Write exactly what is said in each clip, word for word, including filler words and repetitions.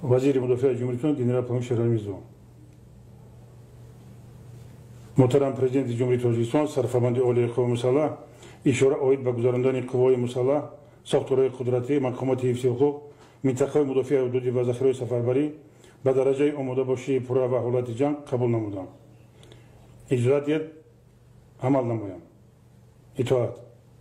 وزیر مدافع جمهوری گنرال پامیر شهرمیزو محترم پرزیدنت جمهوری تاجیکستان سرفرمانده عالی قوای مسلح اشاره اوید به گذراندن قوای مسلح ساختارهای قدرتی مقامات حفظ حقوق منطقه مدافع حدودی و ذخیره سفربری به درجه آماده باشی پورا و حالت جنگ قبول نمودند. اجرا دید عمل نمایم. اطاعت.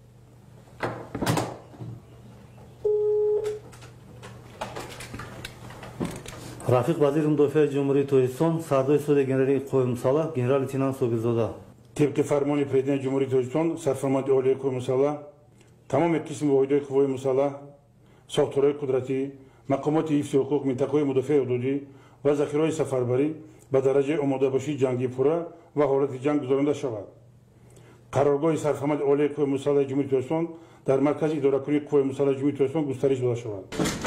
رفیق وزیر مدافع جمهوری تاجیکستان سردار سود گنرالی قوای مسلح گنرال لeytenant صبحزاده طبق فرمان پرزیدنت جمهوری تاجیکستان سرفرمانده عالی قوای مسلح تمام قسم واحدهای قوای مسلح ساختارهای قدرتی مقامات حفظ حقوق منطقه مدافع حدودی و ذخیره سفربری به درجه آماده باشی جنگی پورا و حالت جنگ گذرانده شود. قرارگاه سرفرمانده عالی قوای مسلح جمهوری تاجیکستان در مرکز اداره کنی قوای مسلح جمهوری تاجیکستان گسترش داده شود.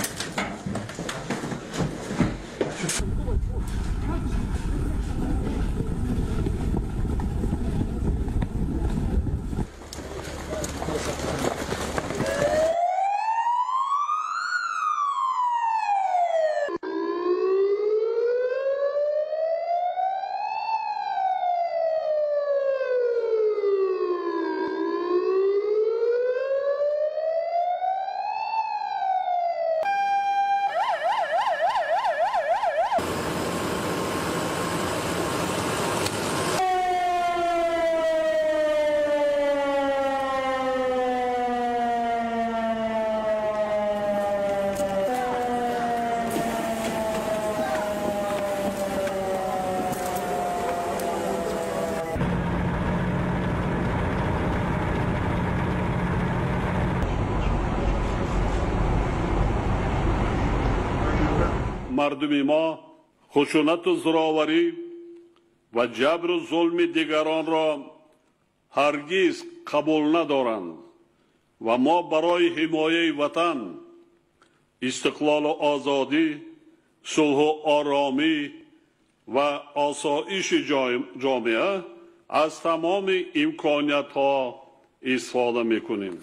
مردم ما خشونت و زورآوری و جبر و ظلم دیگران را هرگز قبول ندارند و ما برای حمایت وطن استقلال و آزادی صلح و آرامی و آسایش جامعه از تمام امکانات ها استفاده میکنیم.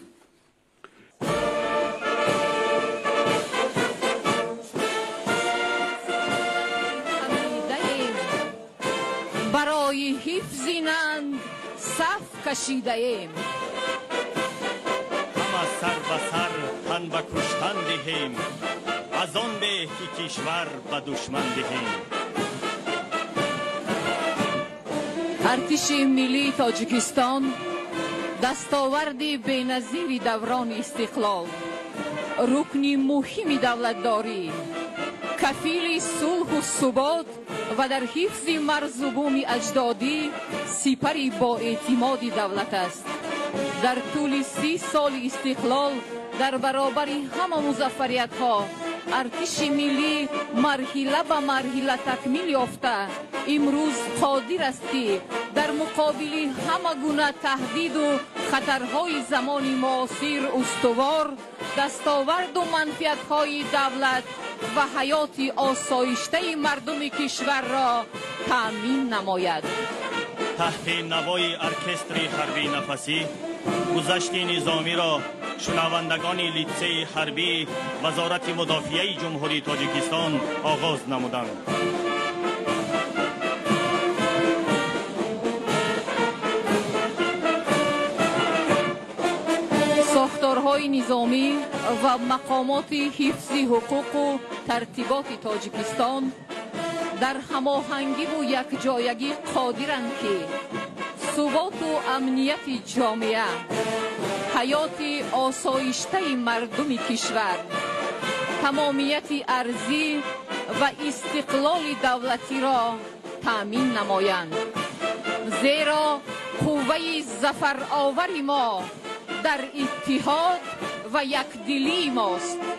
برای حفظ ننگ صف کشیده ایم. همه سر به سر تن به کشتن دهیم، از آن به که کشور به دشمن دهیم. ارتش ملی تاجیکستان دستاورد بی‌نظیر دوران استقلال، رکن مهم دولتداری، کفیل صلح و ثبات و در حفظ مرز و بوم اجدادی سپری با اعتماد دولت است. در طول سی سال استقلال در برابر همه مظفریت ها ارتش ملی مرحله به مرحله تکمیل یافته امروز قادر است که در مقابل همه گونه تهدید و خطرهای زمان معاصر استوار دستاورد و منفعت‌های دولت و حیات آسایشته مردم کشور را تأمین نماید. تحت نوای ارکستر حربی نفسی گذشت نظامی را شنوندگان لیتسه حربی وزارت مدافعه جمهوری تاجیکستان آغاز نمودند. ساختارهای نظامی و مقامات حفظ حقوق و ترتیبات تاجیکستان در هماهنگی و یکجایگی قادرند که ثبات و امنیت جامعه، حیات آسایشته مردم کشور، تمامیت ارضی و استقلال دولتی را تأمین نمایند. زیرا قوه ظفر آور ما در اتحاد و یکدلی ماست.